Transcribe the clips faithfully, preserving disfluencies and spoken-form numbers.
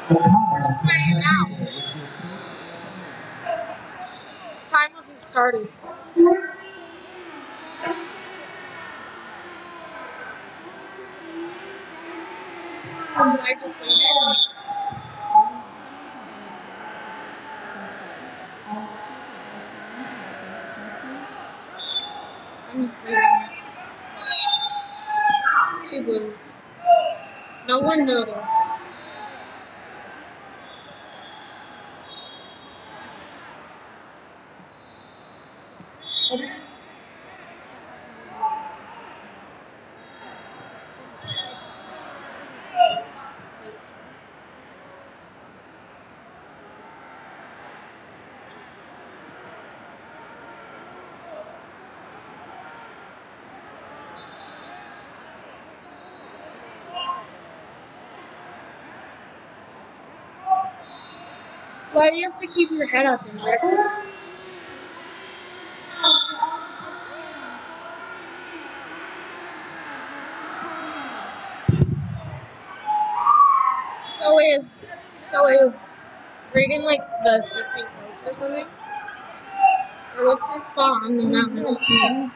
Where's my mouse? Time wasn't started. Should I just leave it? I'm just leaving it. Too blue. No one noticed. This. Why do you have to keep your head up in there? So is so is Brayden like the assistant coach or something? Or what's his spot on the mountains team?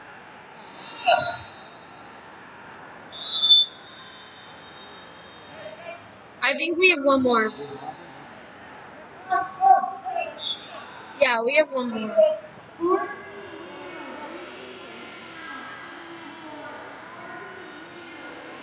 I think we have one more. Yeah, we have one more.